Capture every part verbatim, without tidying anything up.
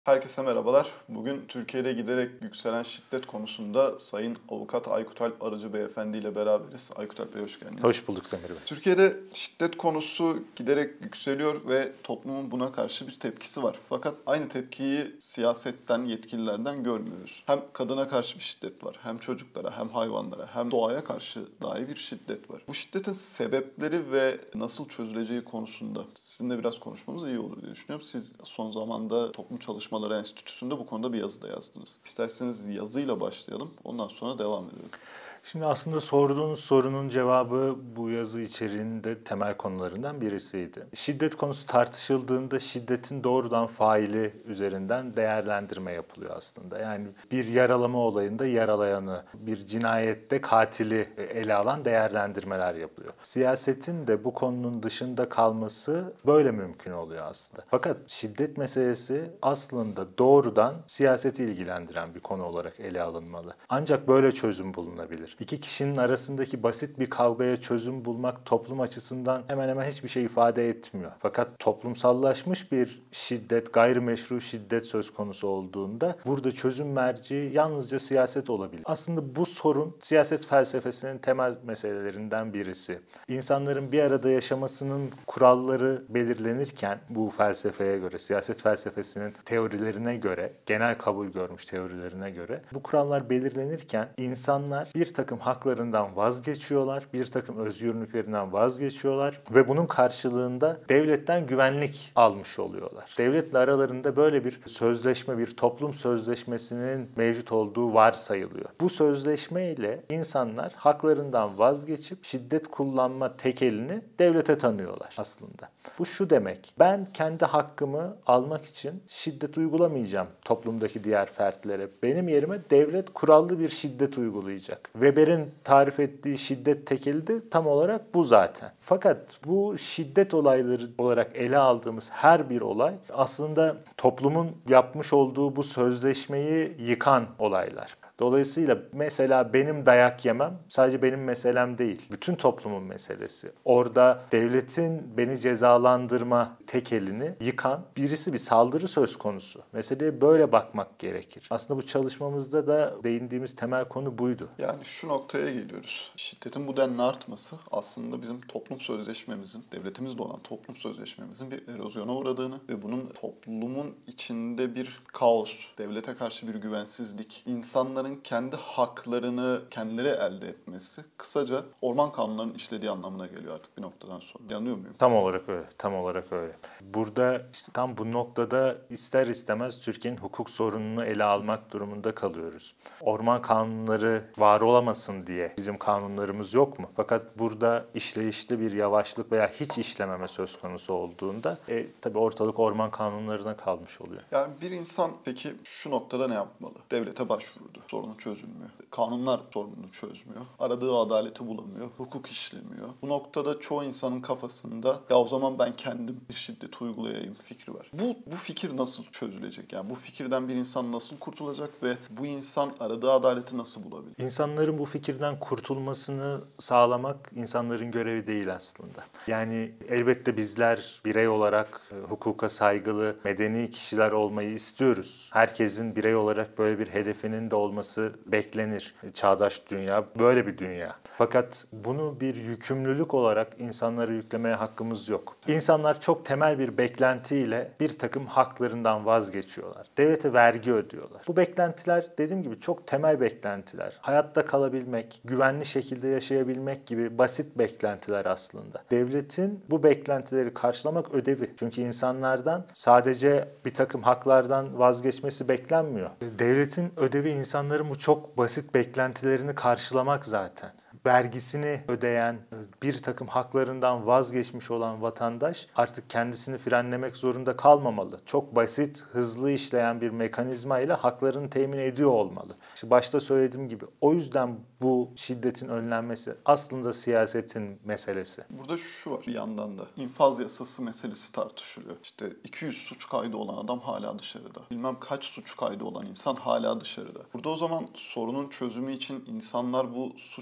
Herkese merhabalar. Bugün Türkiye'de giderek yükselen şiddet konusunda Sayın Avukat Aykut Alp Arıcı Beyefendi ile beraberiz. Aykut Alp Bey hoş geldiniz. Hoş bulduk Semir Bey. Türkiye'de şiddet konusu giderek yükseliyor ve toplumun buna karşı bir tepkisi var. Fakat aynı tepkiyi siyasetten, yetkililerden görmüyoruz. Hem kadına karşı bir şiddet var, hem çocuklara, hem hayvanlara, hem doğaya karşı dahi bir şiddet var. Bu şiddetin sebepleri ve nasıl çözüleceği konusunda sizinle biraz konuşmamız iyi olur diye düşünüyorum. Siz son zamanda Toplum Çalışmaları Enstitüsü'nde bu konuda bir yazı da yazdınız. İsterseniz yazıyla başlayalım, ondan sonra devam edelim. Şimdi aslında sorduğunuz sorunun cevabı bu yazı içeriğinde temel konularından birisiydi. Şiddet konusu tartışıldığında şiddetin doğrudan faili üzerinden değerlendirme yapılıyor aslında. Yani bir yaralama olayında yaralayanı, bir cinayette katili ele alan değerlendirmeler yapılıyor. Siyasetin de bu konunun dışında kalması böyle mümkün oluyor aslında. Fakat şiddet meselesi aslında doğrudan siyaseti ilgilendiren bir konu olarak ele alınmalı. Ancak böyle çözüm bulunabilir. İki kişinin arasındaki basit bir kavgaya çözüm bulmak toplum açısından hemen hemen hiçbir şey ifade etmiyor. Fakat toplumsallaşmış bir şiddet, gayrimeşru şiddet söz konusu olduğunda burada çözüm merci yalnızca siyaset olabilir. Aslında bu sorun siyaset felsefesinin temel meselelerinden birisi. İnsanların bir arada yaşamasının kuralları belirlenirken bu felsefeye göre, siyaset felsefesinin teorilerine göre, genel kabul görmüş teorilerine göre bu kurallar belirlenirken insanlar bir takım haklarından vazgeçiyorlar, bir takım özgürlüklerinden vazgeçiyorlar ve bunun karşılığında devletten güvenlik almış oluyorlar. Devletle aralarında böyle bir sözleşme, bir toplum sözleşmesinin mevcut olduğu varsayılıyor. Bu sözleşme ile insanlar haklarından vazgeçip şiddet kullanma tekelini devlete tanıyorlar aslında. Bu şu demek, ben kendi hakkımı almak için şiddet uygulamayacağım toplumdaki diğer fertlere. Benim yerime devlet kurallı bir şiddet uygulayacak. Weber'in tarif ettiği şiddet tekeli de tam olarak bu zaten. Fakat bu şiddet olayları olarak ele aldığımız her bir olay aslında toplumun yapmış olduğu bu sözleşmeyi yıkan olaylar. Dolayısıyla mesela benim dayak yemem sadece benim meselem değil. Bütün toplumun meselesi. Orada devletin beni cezalandırma tekelini yıkan birisi bir saldırı söz konusu. Meseleye böyle bakmak gerekir. Aslında bu çalışmamızda da değindiğimiz temel konu buydu. Yani şu noktaya geliyoruz. Şiddetin bu denli artması aslında bizim toplum sözleşmemizin, devletimizle olan toplum sözleşmemizin bir erozyona uğradığını ve bunun toplumun içinde bir kaos, devlete karşı bir güvensizlik, insanların kendi haklarını kendileri elde etmesi, kısaca orman kanunlarının işlediği anlamına geliyor artık bir noktadan sonra. Yanılıyor muyum? Tam olarak öyle, tam olarak öyle. Burada işte tam bu noktada ister istemez Türkiye'nin hukuk sorununu ele almak durumunda kalıyoruz. Orman kanunları var olamasın diye bizim kanunlarımız yok mu? Fakat burada işleyişte bir yavaşlık veya hiç işlememe söz konusu olduğunda e, tabii ortalık orman kanunlarına kalmış oluyor. Yani bir insan peki şu noktada ne yapmalı? Devlete başvurdu. Sorunu çözülmüyor. Kanunlar sorununu çözmüyor. Aradığı adaleti bulamıyor. Hukuk işlemiyor. Bu noktada çoğu insanın kafasında ya o zaman ben kendim bir şiddet uygulayayım fikri var. Bu, bu fikir nasıl çözülecek? Yani bu fikirden bir insan nasıl kurtulacak ve bu insan aradığı adaleti nasıl bulabilir? İnsanların bu fikirden kurtulmasını sağlamak insanların görevi değil aslında. Yani elbette bizler birey olarak e, hukuka saygılı, medeni kişiler olmayı istiyoruz. Herkesin birey olarak böyle bir hedefinin de olması beklenir. Çağdaş dünya böyle bir dünya. Fakat bunu bir yükümlülük olarak insanlara yüklemeye hakkımız yok. İnsanlar çok temel bir beklentiyle bir takım haklarından vazgeçiyorlar. Devlete vergi ödüyorlar. Bu beklentiler dediğim gibi çok temel beklentiler. Hayatta kalabilmek, güvenli şekilde yaşayabilmek gibi basit beklentiler aslında. Devletin bu beklentileri karşılamak ödevi. Çünkü insanlardan sadece bir takım haklardan vazgeçmesi beklenmiyor. Devletin ödevi insanların bu çok basit beklentilerini karşılamak zaten. Vergisini ödeyen, bir takım haklarından vazgeçmiş olan vatandaş artık kendisini frenlemek zorunda kalmamalı. Çok basit, hızlı işleyen bir mekanizma ile haklarını temin ediyor olmalı. İşte başta söylediğim gibi o yüzden bu şiddetin önlenmesi aslında siyasetin meselesi. Burada şu var bir yandan da. İnfaz yasası meselesi tartışılıyor. İşte iki yüz suç kaydı olan adam hala dışarıda. Bilmem kaç suç kaydı olan insan hala dışarıda. Burada o zaman sorunun çözümü için insanlar bu suç kaydı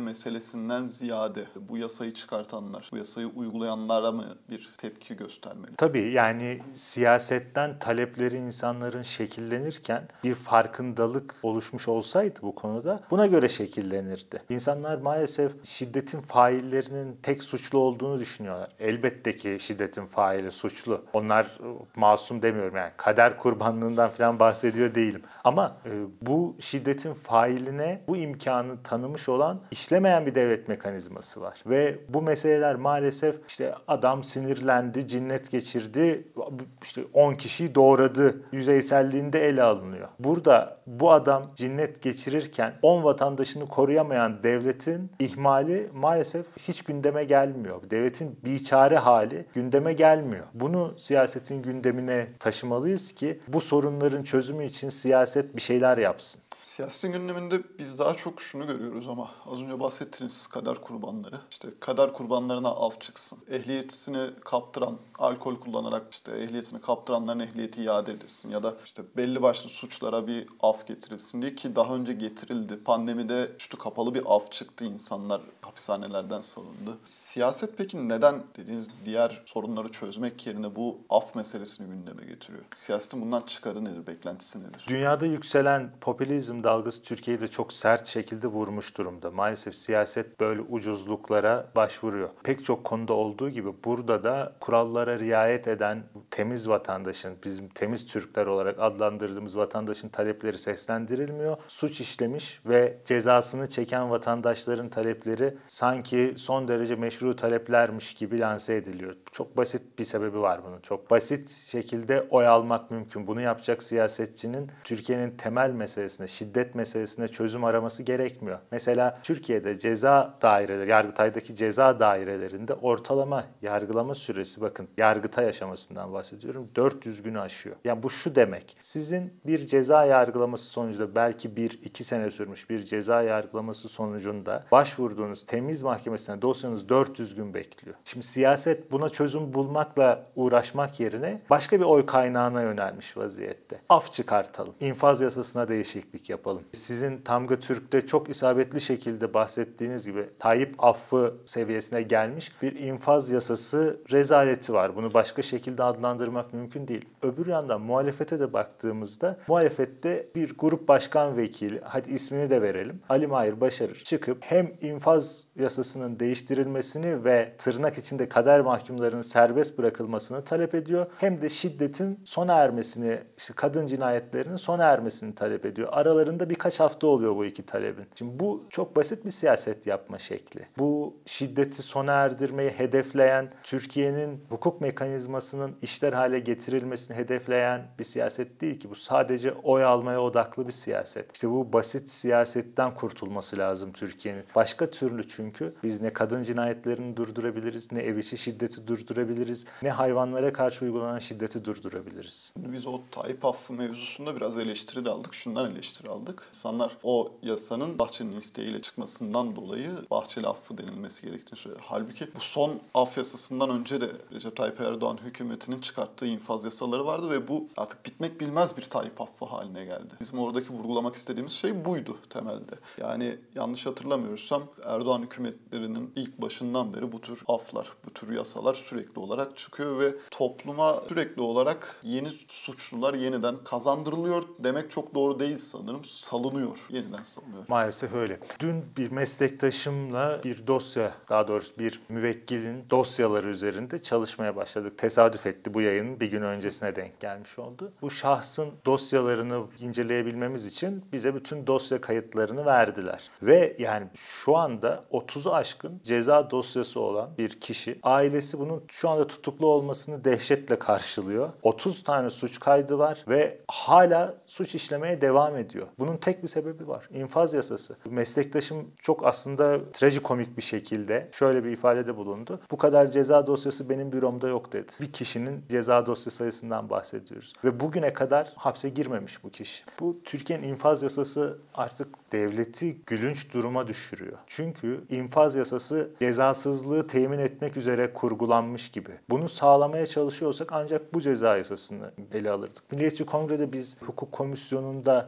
meselesinden ziyade bu yasayı çıkartanlar, bu yasayı uygulayanlara mı bir tepki göstermeli? Tabii yani siyasetten talepleri insanların şekillenirken bir farkındalık oluşmuş olsaydı bu konuda buna göre şekillenirdi. İnsanlar maalesef şiddetin faillerinin tek suçlu olduğunu düşünüyorlar. Elbette ki şiddetin faili suçlu. Onlar masum demiyorum yani kader kurbanlığından falan bahsediyor değilim. Ama e, bu şiddetin failine bu imkanı tanımış olan işlemeyen bir devlet mekanizması var. Ve bu meseleler maalesef işte adam sinirlendi, cinnet geçirdi, işte on kişiyi doğradı yüzeyselliğinde ele alınıyor. Burada bu adam cinnet geçirirken on vatandaşını koruyamayan devletin ihmali maalesef hiç gündeme gelmiyor. Devletin biçare hali gündeme gelmiyor. Bunu siyasetin gündemine taşımalıyız ki bu sorunların çözümü için siyaset bir şeyler yapsın. Siyasetin gündeminde biz daha çok şunu görüyoruz ama az önce bahsettiğiniz kader kurbanları. İşte kader kurbanlarına af çıksın. Ehliyetini kaptıran, alkol kullanarak işte ehliyetini kaptıranların ehliyeti iade edilsin. Ya da işte belli başlı suçlara bir af getirilsin diye ki daha önce getirildi. Pandemide üstü kapalı bir af çıktı, insanlar hapishanelerden salındı. Siyaset peki neden dediğiniz diğer sorunları çözmek yerine bu af meselesini gündeme getiriyor? Siyasetin bundan çıkarı nedir, beklentisi nedir? Dünyada yükselen popülizm dalgası Türkiye'yi de çok sert şekilde vurmuş durumda. Maalesef siyaset böyle ucuzluklara başvuruyor. Pek çok konuda olduğu gibi burada da kurallara riayet eden temiz vatandaşın, bizim temiz Türkler olarak adlandırdığımız vatandaşın talepleri seslendirilmiyor. Suç işlemiş ve cezasını çeken vatandaşların talepleri sanki son derece meşru taleplermiş gibi lanse ediliyor. Çok basit bir sebebi var bunun. Çok basit şekilde oy almak mümkün. Bunu yapacak siyasetçinin Türkiye'nin temel meselesine, şiddet meselesine çözüm araması gerekmiyor. Mesela Türkiye'de ceza daireleri, Yargıtay'daki ceza dairelerinde ortalama yargılama süresi, bakın Yargıtay aşamasından bahsediyorum, dört yüz günü aşıyor. Yani bu şu demek, sizin bir ceza yargılaması sonucunda belki bir iki sene sürmüş bir ceza yargılaması sonucunda başvurduğunuz temiz mahkemesine dosyanız dört yüz gün bekliyor. Şimdi siyaset buna çözüm bulmakla uğraşmak yerine başka bir oy kaynağına yönelmiş vaziyette. Af çıkartalım, infaz yasasına değişiklik yapalım. Sizin Tamga Türk'te çok isabetli şekilde bahsettiğiniz gibi Tayyip affı seviyesine gelmiş bir infaz yasası rezaleti var. Bunu başka şekilde adlandırmak mümkün değil. Öbür yandan muhalefete de baktığımızda muhalefette bir grup başkan vekili, hadi ismini de verelim, Ali Mahir Başarır çıkıp hem infaz yasasının değiştirilmesini ve tırnak içinde kader mahkumlarının serbest bırakılmasını talep ediyor. Hem de şiddetin sona ermesini, işte kadın cinayetlerinin sona ermesini talep ediyor. Aralarında birkaç hafta oluyor bu iki talebin. Şimdi bu çok basit bir siyaset yapma şekli. Bu şiddeti sona erdirmeyi hedefleyen, Türkiye'nin hukuk mekanizmasının işler hale getirilmesini hedefleyen bir siyaset değil ki. Bu sadece oy almaya odaklı bir siyaset. İşte bu basit siyasetten kurtulması lazım Türkiye'nin. Başka türlü çünkü biz ne kadın cinayetlerini durdurabiliriz, ne ev içi şiddeti durdurabiliriz, ne hayvanlara karşı uygulanan şiddeti durdurabiliriz. Biz o Tayyip affı mevzusunda biraz eleştiri de aldık. Şundan eleştiri aldık. İnsanlar o yasanın Bahçeli'nin isteğiyle çıkmasından dolayı Bahçeli affı denilmesi gerektiğini söyledi. Halbuki bu son af yasasından önce de Recep Tayyip Erdoğan hükümetinin çıkarttığı infaz yasaları vardı ve bu artık bitmek bilmez bir Tayyip affı haline geldi. Bizim oradaki vurgulamak istediğimiz şey buydu temelde. Yani yanlış hatırlamıyorsam Erdoğan hükümetlerinin ilk başından beri bu tür aflar, bu tür yasalar sürekli olarak çıkıyor ve topluma sürekli olarak yeni suçlular yeniden kazandırılıyor demek çok doğru değil sanırım. Salınıyor, yeniden salınıyor. Maalesef öyle. Dün bir meslektaşımla bir dosya, daha doğrusu bir müvekkilin dosyaları üzerinde çalışmaya başladık. Tesadüf etti, bu yayının bir gün öncesine denk gelmiş oldu. Bu şahsın dosyalarını inceleyebilmemiz için bize bütün dosya kayıtlarını verdiler. Ve yani şu anda otuzu aşkın ceza dosyası olan bir kişi, ailesi bunun şu anda tutuklu olmasını dehşetle karşılıyor. otuz tane suç kaydı var ve hala suç işlemeye devam ediyor. Bunun tek bir sebebi var. İnfaz yasası. Meslektaşım çok aslında trajikomik bir şekilde şöyle bir ifadede bulundu. Bu kadar ceza dosyası benim büromda yok dedi. Bir kişinin ceza dosya sayısından bahsediyoruz. Ve bugüne kadar hapse girmemiş bu kişi. Bu Türkiye'nin infaz yasası artık devleti gülünç duruma düşürüyor. Çünkü infaz yasası cezasızlığı temin etmek üzere kurgulanmış gibi. Bunu sağlamaya çalışıyorsak ancak bu ceza yasasını ele alırdık. Milliyetçi Kongre'de biz hukuk komisyonunda infaz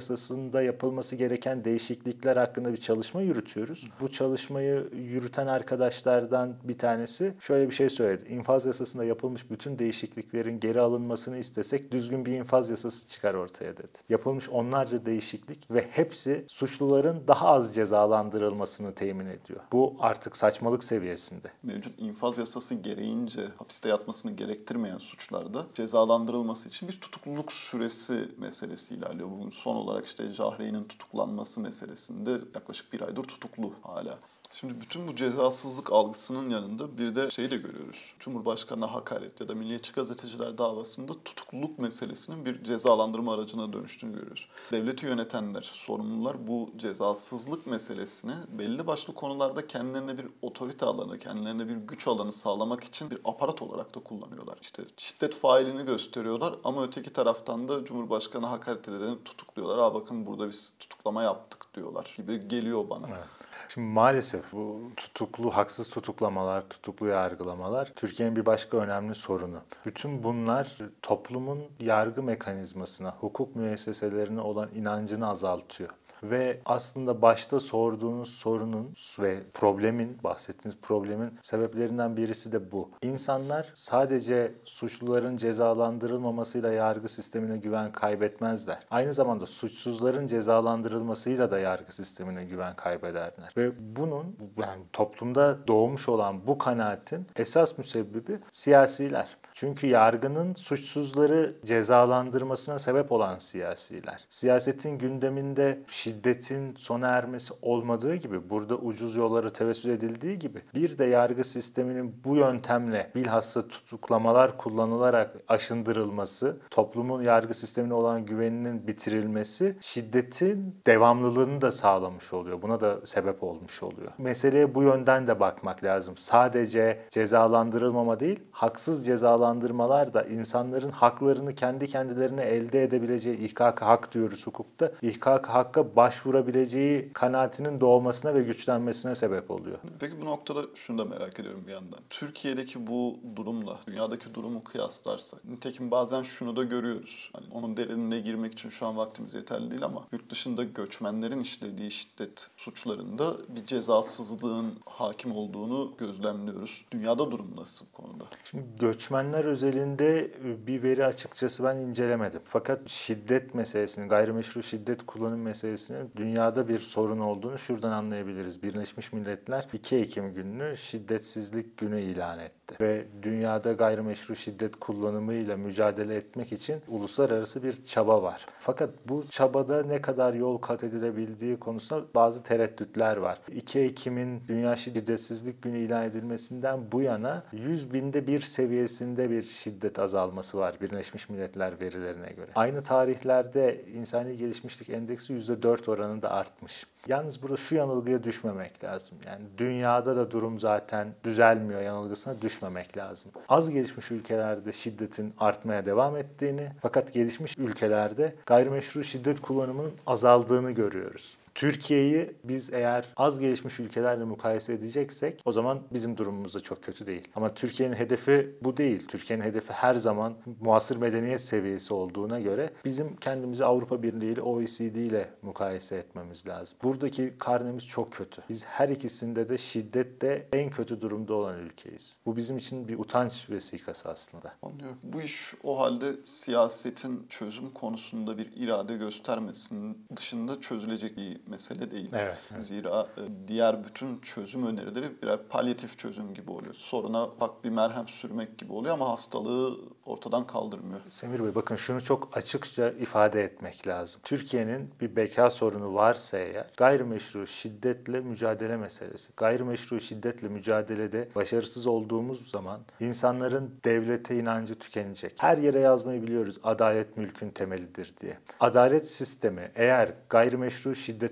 yasasında yapılması gereken değişiklikler hakkında bir çalışma yürütüyoruz. Bu çalışmayı yürüten arkadaşlardan bir tanesi şöyle bir şey söyledi. İnfaz yasasında yapılmış bütün değişikliklerin geri alınmasını istesek düzgün bir infaz yasası çıkar ortaya dedi. Yapılmış onlarca değişiklik ve hepsi suçluların daha az cezalandırılmasını temin ediyor. Bu artık saçmalık seviyesinde. Mevcut infaz yasası gereğince hapiste yatmasını gerektirmeyen suçlarda cezalandırılması için bir tutukluluk süresi meselesi ilerliyor. Bugün son olarak işte Jahreyn'in tutuklanması meselesinde yaklaşık bir aydır tutuklu hala. Şimdi bütün bu cezasızlık algısının yanında bir de şeyi de görüyoruz. Cumhurbaşkanına hakaret ya da Milliyetçi Gazeteciler davasında tutukluluk meselesinin bir cezalandırma aracına dönüştüğünü görüyoruz. Devleti yönetenler, sorumlular bu cezasızlık meselesini belli başlı konularda kendilerine bir otorite alanı, kendilerine bir güç alanı sağlamak için bir aparat olarak da kullanıyorlar. İşte şiddet failini gösteriyorlar ama öteki taraftan da Cumhurbaşkanı hakaret edeni tutukluyorlar. Aa bakın burada biz tutuklama yaptık diyorlar gibi geliyor bana. Evet. Şimdi maalesef bu tutuklu, haksız tutuklamalar, tutuklu yargılamalar Türkiye'nin bir başka önemli sorunu. Bütün bunlar toplumun yargı mekanizmasına, hukuk müesseselerine olan inancını azaltıyor. Ve aslında başta sorduğunuz sorunun ve problemin, bahsettiğiniz problemin sebeplerinden birisi de bu. İnsanlar sadece suçluların cezalandırılmamasıyla yargı sistemine güven kaybetmezler. Aynı zamanda suçsuzların cezalandırılmasıyla da yargı sistemine güven kaybederler. Ve bunun, yani toplumda doğmuş olan bu kanaatin esas müsebbibi siyasiler. Çünkü yargının suçsuzları cezalandırmasına sebep olan siyasiler. Siyasetin gündeminde şiddetin sona ermesi olmadığı gibi, burada ucuz yollara tevessül edildiği gibi bir de yargı sisteminin bu yöntemle bilhassa tutuklamalar kullanılarak aşındırılması, toplumun yargı sistemine olan güveninin bitirilmesi şiddetin devamlılığını da sağlamış oluyor. Buna da sebep olmuş oluyor. Meseleye bu yönden de bakmak lazım. Sadece cezalandırılmama değil, haksız cezalandırılmalar da insanların haklarını kendi kendilerine elde edebileceği, ihkak-ı hak diyoruz hukukta, ihkak-ı hakka başvurabileceği kanaatinin doğmasına ve güçlenmesine sebep oluyor. Peki bu noktada şunu da merak ediyorum bir yandan. Türkiye'deki bu durumla dünyadaki durumu kıyaslarsak, nitekim bazen şunu da görüyoruz. Hani onun derinine girmek için şu an vaktimiz yeterli değil ama yurt dışında göçmenlerin işlediği şiddet suçlarında bir cezasızlığın hakim olduğunu gözlemliyoruz. Dünyada durum nasıl bu konuda? Şimdi göçmenler özelinde bir veri açıkçası ben incelemedim. Fakat şiddet meselesinin, gayrimeşru şiddet kullanım meselesinin dünyada bir sorun olduğunu şuradan anlayabiliriz. Birleşmiş Milletler iki Ekim gününü şiddetsizlik günü ilan etti. Ve dünyada gayrimeşru şiddet kullanımıyla mücadele etmek için uluslararası bir çaba var. Fakat bu çabada ne kadar yol kat edilebildiği konusunda bazı tereddütler var. iki Ekim'in Dünya Şiddetsizlik Günü ilan edilmesinden bu yana yüz binde bir seviyesinde bir şiddet azalması var Birleşmiş Milletler verilerine göre. Aynı tarihlerde İnsani Gelişmişlik Endeksi yüzde dört oranında artmış. Yalnız burada şu yanılgıya düşmemek lazım. Yani dünyada da durum zaten düzelmiyor yanılgısına düşmemek lazım. Az gelişmiş ülkelerde şiddetin artmaya devam ettiğini, fakat gelişmiş ülkelerde gayrimeşru şiddet kullanımının azaldığını görüyoruz. Türkiye'yi biz eğer az gelişmiş ülkelerle mukayese edeceksek o zaman bizim durumumuz da çok kötü değil. Ama Türkiye'nin hedefi bu değil. Türkiye'nin hedefi her zaman muasır medeniyet seviyesi olduğuna göre bizim kendimizi Avrupa Birliği ile O E C D ile mukayese etmemiz lazım. Buradaki karnemiz çok kötü. Biz her ikisinde de şiddette en kötü durumda olan ülkeyiz. Bu bizim için bir utanç vesikası aslında. Anlıyorum. Bu iş o halde siyasetin çözüm konusunda bir irade göstermesinin dışında çözülecek bir mesele değil. Evet, evet. Zira diğer bütün çözüm önerileri birer palyatif çözüm gibi oluyor. Soruna bak bir merhem sürmek gibi oluyor ama hastalığı ortadan kaldırmıyor. Semir Bey bakın şunu çok açıkça ifade etmek lazım. Türkiye'nin bir beka sorunu varsa eğer gayrimeşru şiddetle mücadele meselesi. Gayrimeşru şiddetle mücadelede başarısız olduğumuz zaman insanların devlete inancı tükenecek. Her yere yazmayı biliyoruz adalet mülkün temelidir diye. Adalet sistemi eğer gayrimeşru şiddet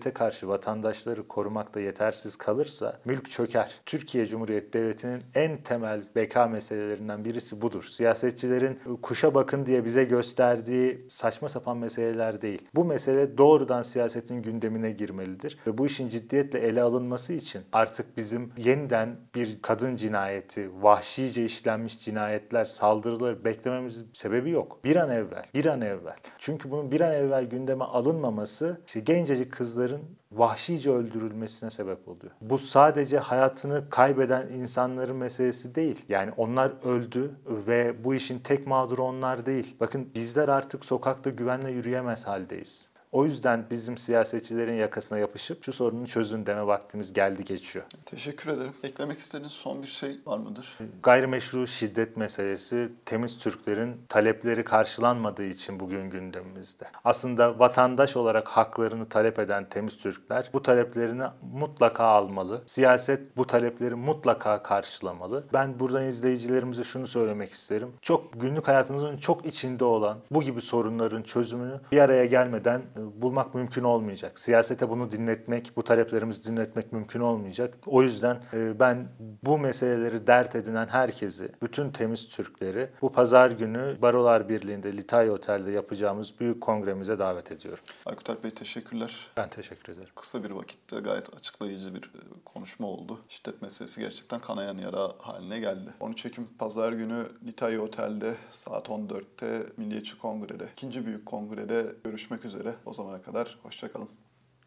devlete karşı vatandaşları korumakta yetersiz kalırsa mülk çöker. Türkiye Cumhuriyeti Devleti'nin en temel beka meselelerinden birisi budur. Siyasetçilerin kuşa bakın diye bize gösterdiği saçma sapan meseleler değil. Bu mesele doğrudan siyasetin gündemine girmelidir. Ve bu işin ciddiyetle ele alınması için artık bizim yeniden bir kadın cinayeti, vahşice işlenmiş cinayetler, saldırıları beklememizin sebebi yok. Bir an evvel, bir an evvel. Çünkü bunun bir an evvel gündeme alınmaması işte gencecik kızların vahşice öldürülmesine sebep oluyor. Bu sadece hayatını kaybeden insanların meselesi değil. Yani onlar öldü ve bu işin tek mağduru onlar değil. Bakın bizler artık sokakta güvenle yürüyemez haldeyiz. O yüzden bizim siyasetçilerin yakasına yapışıp şu sorunu çözün deme vaktimiz geldi geçiyor. Teşekkür ederim. Eklemek istediğiniz son bir şey var mıdır? Gayrimeşru şiddet meselesi temiz Türklerin talepleri karşılanmadığı için bugün gündemimizde. Aslında vatandaş olarak haklarını talep eden temiz Türkler bu taleplerini mutlaka almalı. Siyaset bu talepleri mutlaka karşılamalı. Ben buradan izleyicilerimize şunu söylemek isterim. Çok günlük hayatınızın çok içinde olan bu gibi sorunların çözümünü bir araya gelmeden bulmak mümkün olmayacak. Siyasete bunu dinletmek, bu taleplerimizi dinletmek mümkün olmayacak. O yüzden ben bu meseleleri dert edinen herkesi, bütün temiz Türkleri bu pazar günü Barolar Birliği'nde Litay Otel'de yapacağımız büyük kongremize davet ediyorum. Aykut Alp Bey teşekkürler. Ben teşekkür ederim. Kısa bir vakitte gayet açıklayıcı bir konuşma oldu. Şiddet meselesi gerçekten kanayan yara haline geldi. on üç Ekim pazar günü Litay Otel'de saat on dörtte Milliyetçi Kongre'de, ikinci büyük kongrede görüşmek üzere. O zamana kadar hoşça kalın.